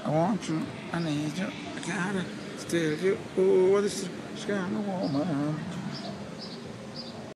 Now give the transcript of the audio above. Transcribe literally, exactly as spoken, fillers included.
I want you, I need you, I gotta steal you. Oh, this is kind of woman.